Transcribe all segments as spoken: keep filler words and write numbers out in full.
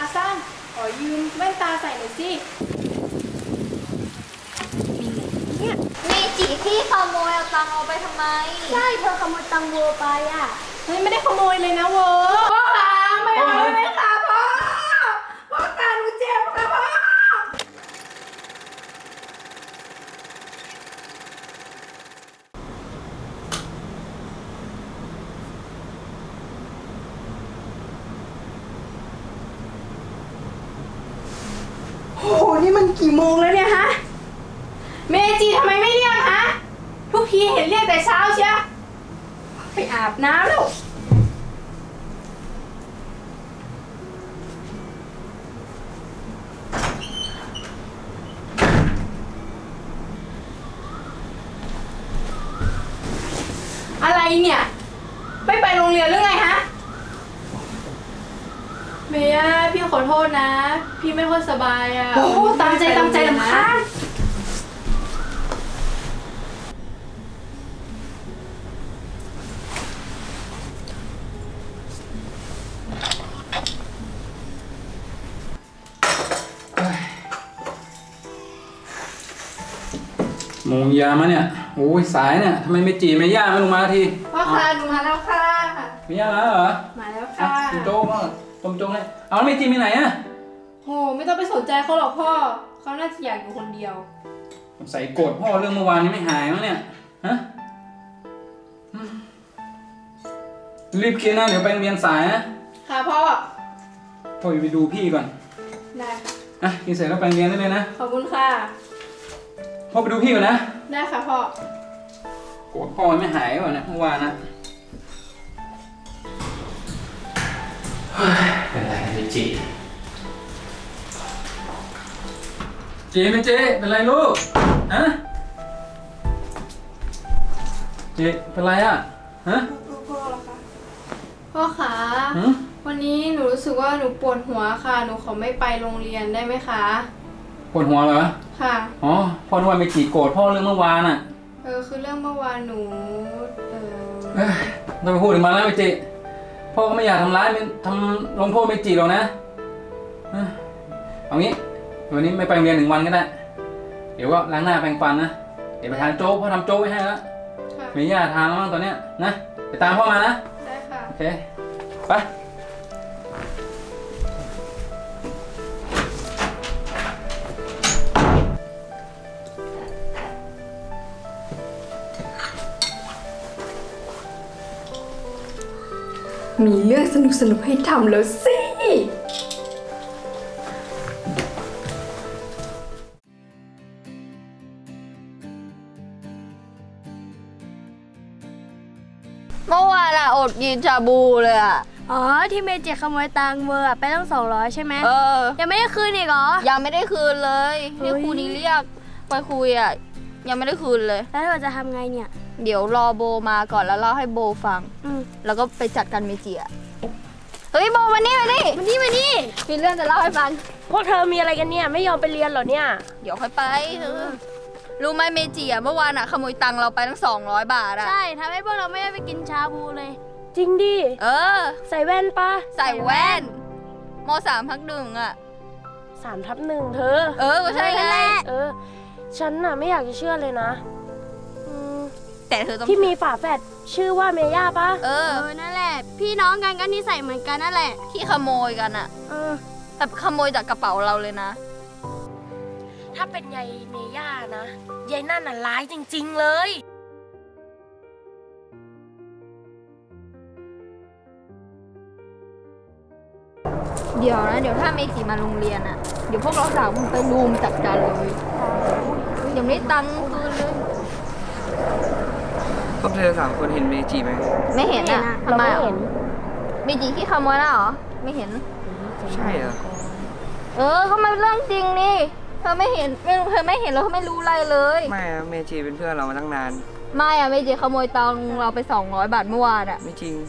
สั้นขอยืมแว่นตาใส่หน่อยสิเนี่ยเมจิที่ขโมยเอาตังค์เอาไปทำไมใช่เธอขโมยตังค์วัวไปอ่ะเฮ้ยไม่ได้ขโมยเลยนะเวอร์พ่อคะไม่เอาเลยค่ะพ่อพ่อตาหนูเจ็บค่ะพ่อโอ้โหนี่มันกี่โมงแล้วเนี่ยฮะเมจิทำไมไม่เรียกฮะทุกทีเห็นเรียกแต่เช้าเชียวไปอาบน้ำแล้วอะไรเนี่ยไม่ไปโรงเรียนหรือไงฮะเมย่าพี่ขอโทษนะพี่ไม่ค่อยสบายอ่ะโอ้ตามใจตามใจลำคาญโมงยามาเนี่ยโอ้ยสายเนี่ยทำไมไม่จีไม่ย่าไม่ลงมาทีพ่อค่ะหนูมาแล้วค่ะไม่ย่ามาเหรอมาแล้วค่ะคุณโจ้ก็ต้มโจ้ให้เอาไม่จีไปไหนอะโอ้ไม่ต้องไปสนใจเขาหรอกพ่อเขาน่าจะอยากอยู่คนเดียวใส่โกรธพ่อเรื่องเมื่อวานนี้ไม่หายมั้งเนี่ยฮะรีบเคลียร์นะเดี๋ยวไปโรงเรียนสายนะค่ะพ่อพ่อไปดูพี่ก่อนได้ค่ะอ่ะกินเสร็จแล้วไปโรงเรียนได้เลยนะขอบคุณค่ะพ่อไปดูพี่ก่อนนะได้ค่ะพ่อโกรธพ่อไม่หายก่อนนะเมื่อวานนะเป็นไรไม่จีจีไม่เจ๊เป็นไรลูกฮะเจ๊เป็นไรอ่ะฮะพ่อเหรอคะพ่อขาวันนี้หนูรู้สึกว่าหนูปวดหัวค่ะหนูขอไม่ไปโรงเรียนได้ไหมคะปวดหัวเหรอค่ะอ๋อพ่อนึกว่าไม่จีโกรธพ่อเรื่องเมื่อวานอ่ะเออคือเรื่องเมื่อวานหนูเออต้องไปพูดถึงมันแล้วไม่จีพ่อก็ไม่อยากทำร้ายมันทำลงโทษไม่จีหรอกนะเอางี้วันนี้ไม่ไปโรงเรียนหนึ่งวันก็ได้เดี๋ยวก็ล้างหน้าแปรงฟันนะเดี๋ยวไปทานโจ๊กพ่อทำโจ๊กไว้ให้แล้วมีย่าทานแล้วมั้งตอนเนี้ยนะไปตามพ่อมานะได้ค่ะโอเคไปมีเรื่องสนุกสนุกให้ทำแล้วสิเมื่อวานอะอดกินชาบูเลยอะอ๋อที่เมจิขโมยตังค์เวอร์ไปตั้งสองร้อยใช่ไหมเออยังไม่ได้คืนอีกเหรอยังไม่ได้คืนเลยที่ครูนี้เรียกไปคุยอะยังไม่ได้คืนเลยแล้วเราจะทำไงเนี่ยเดี๋ยวรอโบมาก่อนแล้วเล่าให้โบฟังแล้วก็ไปจัดการเมจิอะเฮ้ยโบมานี่มานี่มานี่มานี่มีเรื่องจะเล่าให้ฟังพวกเธอมีอะไรกันเนี่ยไม่ยอมไปเรียนหรอเนี่ยเดี๋ยวค่อยไปรู้ไหมเมจิอะเมื่อวานอะขโมยตังค์เราไปตั้งสองร้อยบาทอะใช่ทำให้พวกเราไม่ได้ไปกินชาบูเลยจริงดิเออใส่แว่นปะใส่แว่นมสามทับหนึ่งอะสามทับหนึ่งเธอเออใช่ไงเออฉันน่ะไม่อยากจะเชื่อเลยนะแต่เธอต้องที่มีฝาแฝดชื่อว่าเมย่าปะเออนั่นแหละพี่น้องกันก็นิสัยเหมือนกันนั่นแหละที่ขโมยกันอะเออแต่ขโมยจากกระเป๋าเราเลยนะถ้าเป็นยายเมย่านะยายนั่นน่ะร้ายจริงๆเลยเดี๋ยวนะเดี๋ยวถ้าเมจิมาโรงเรียนอะเดี๋ยวพวกเราสาวมึงไปรุมจัดการเลยยังไม่ตังค์คืนเลยพวกเธอสามคนเห็นเมจิไหมไม่เห็นอะทำไมเห็นเมจิที่ขโมยน่ะเหรอไม่เห็นใช่เหรอเออเขามาเรื่องจริงนี่เธอไม่เห็นไม่เธอไม่เห็นแล้วเขาไม่รู้อะไรเลยไม่อะเมจิเป็นเพื่อนเรามาตั้งนานไม่อะเมจิขโมยตังค์เราไปสองร้อยบาทเมื่อวานอะไม่จริง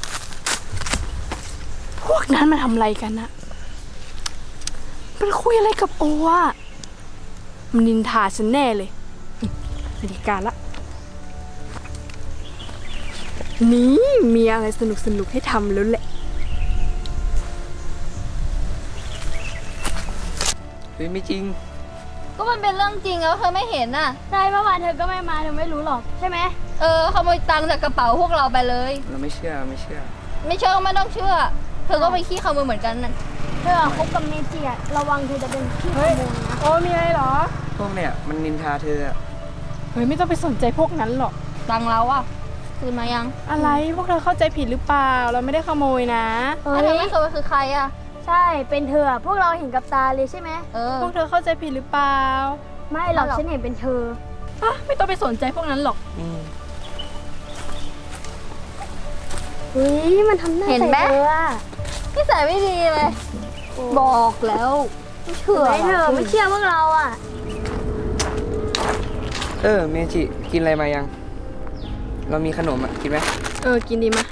พวกนั้นมาทำอะไรกันนะมันคุยอะไรกับโอวะมันนินทาฉันแน่เลยนาฬิกาละนี่มีอะไรสนุกสนุกให้ทำแล้วแหละเฮ้ยไม่จริงก็มันเป็นเรื่องจริงแล้วเธอไม่เห็นน่ะใช่เมื่อวานเธอก็ไม่มาเธอไม่รู้หรอกใช่ไหมเออขโมยตังค์จากกระเป๋าพวกเราไปเลยเราไม่เชื่อไม่เชื่อไม่เชื่อก็ไม่ต้องเชื่อ เธอก็ไปขี้ขโมยเหมือนกันนั่นเธอคบกับเมจิอะระวังเธอจะเป็นขี้ขโมยนะโอ้มีอะไรเหรอพวกเนี่ยมันนินทาเธออะเฮ้ยไม่ต้องไปสนใจพวกนั้นหรอกตังค์เราอ่ะคืนมายังอะไรพวกเธอเข้าใจผิดหรือเปล่า เราไม่ได้ขโมยนะเฮ้แล้วเธอย ไม่เคยคือใครอ่ะใช่เป็นเธอพวกเราเห็นกับตาเลยใช่ไหมเออพวกเธอเข้าใจผิดหรือเปล่าไม่หรอกไม่หรอกฉันเห็นเป็นเธออ่ะไม่ต้องไปสนใจพวกนั้นหรอกอืมเฮ้ยมันทำหน้าเห็นไหมใส่เธออะนิสัยไม่ดีเลย บอกแล้วไม่เชื่อเฮ้ยเธอไม่เชื่อพวกเราอะเออเมจิกินอะไรมายัง เรามีขนมอ่ะกินไหมเออกินดีมา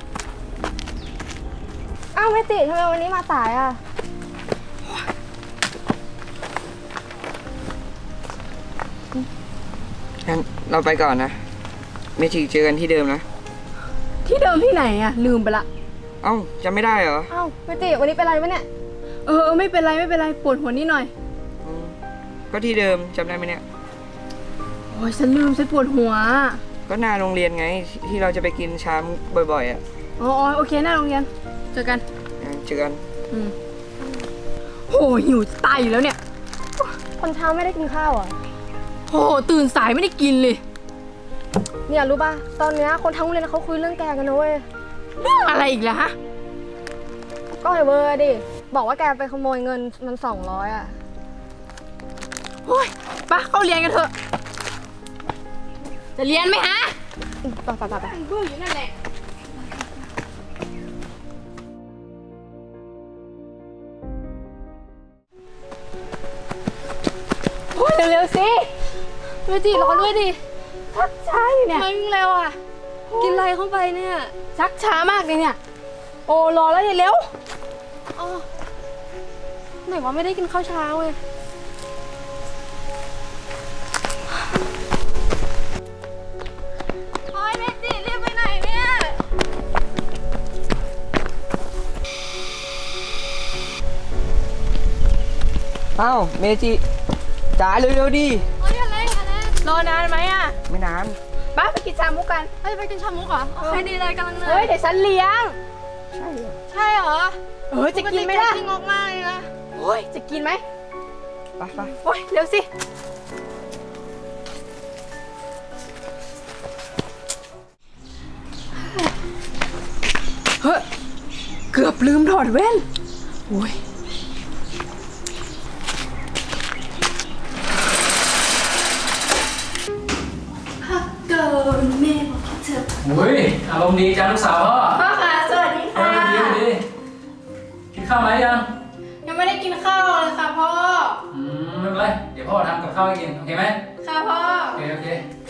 อ้าวเมจิทำไมวันนี้มาสายอะงั้นเราไปก่อนนะเมจิเจอกันที่เดิมนะที่เดิมที่ไหนอะลืมไปละเอ้าจำไม่ได้เหรออ้าวเมจิวันนี้เป็นไรไหมเนี่ยเออไม่เป็นไรไม่เป็นไรปวดหัวนิดหน่อยอืมก็ที่เดิมจำได้ไหมเนี่ยโอ้ยฉันลืมฉันปวดหัวก็หน้าโรงเรียนไงที่เราจะไปกินชามบ่อยๆอ่ะอ๋ออ๋อโอเคหน้าโรงเรียนเจอกันงั้นเจอกันอืมโหหิวจะตายอยู่แล้วเนี่ยคนเช้าไม่ได้กินข้าวอ่ะโหตื่นสายไม่ได้กินเลยเนี่ยรู้ป่ะตอนเนี้ยคนทั้งโรงเรียนเขาคุยเรื่องแกกันนะเว้ยเรื่องอะไรอีกล่ะฮะก็ไอ้เบอร์ดิบอกว่าแกไปขโมยเงินมันสองร้อยอ่ะโอ้ยไปเข้าเรียนกันเถอะ จะเรียนไหมฮะไปไปไปไปดูอยู่นั่นแหละ โอ้ยเร็วๆสิเมจิรอด้วยดิชักช้าอยู่เนี่ยมันเร็วอ่ะกินอะไรเข้าไปเนี่ยชักช้ามากเลยเนี่ย โอ้รอแล้วอย่าเร็วอ๋อไหนว่าไม่ได้กินข้าวเช้าเว้ยโอ๊ยเมจิรีบไปไหนเนี่ยเอ้าเมจิจ๋าเร็วๆดิโอ๊ยอะไรอะไรรอนานไหมอ่ะไม่นานไปไปกินชามุกกันเฮ้ยไปกินชามุกเหรอโอเคดีเลยกำลังเหนื่อยเฮ้ยเดี๋ยวฉันเลี้ยงใช่เหรอใช่เหรอเออจะกินไหมล่ะปกติแกขี้งกมากเลยนะโอ้ยจะกินไหมไปไปโอ้ยเร็วสิเฮ้ยเกือบลืมถอดแว่นโอ้ยเกินแม่บอกคิดเถอะอุ้ยอารมณ์ดีจังลูกสาวพ่อพ่อค่ะสวัสดีเอค่ะอดีดีกินข้าวไหมยังยังไม่ได้กินข้าวเลยค่ะพ่ออืมไม่เป็นไรเดี๋ยวพ่อทำกับข้าวให้กินโอเคไหมค่ะพ่อโอเคโอเค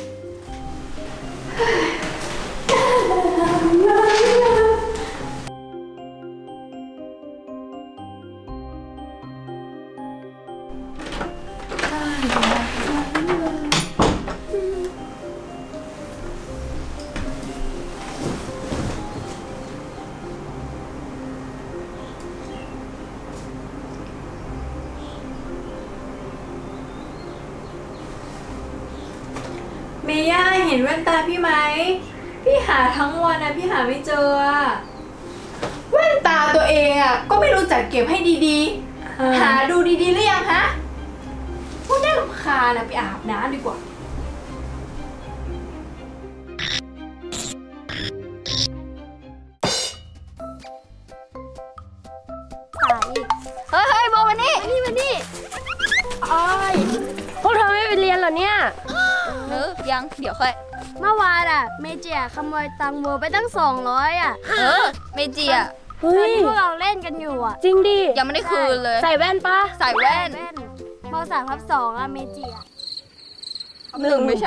เมย่าเห็นแว่นตาพี่ไหมพี่หาทั้งวันนะพี่หาไม่เจออะแว่นตาตัวเองอ่ะก็ไม่รู้จักเก็บให้ดีๆ หาดูดีๆหรือยังฮะพูดน่ารำคาญนะไปอาบน้ำดีกว่าสายอีกเฮ้ยเฮ้ยโบวันนี้มานี่มานี่อ้ายพวกเธอไม่ไปเรียนเหรอเนี่ยเออยังเดี๋ยวค่อยเมื่อวานอะเมจิอะขโมยตังค์โบไปตั้งสองร้อยอะเออเมจิอ่ะเฮ้ยพวกเราเล่นกันอยู่อะจริงดิยังไม่ได้คืนเลยใส่แว่นปะใส่แว่นมสามทับสองอะเมจิอะหนึ่งไม่ใช่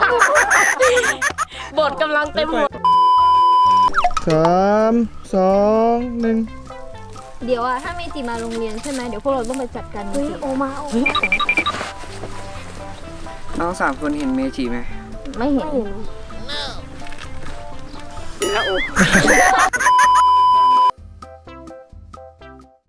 บทกำลังเต็มหัวสามสองหนึ่งเดี๋ยวอะถ้าเมจิมาโรงเรียนใช่ไหมเดี๋ยวพวกเราต้องไปจัดการเมเฮ้ยจิโอมาโอมาน้องสามคนเห็นเมจิไหมไม่เห็นไม่เห็นแล้วโอ้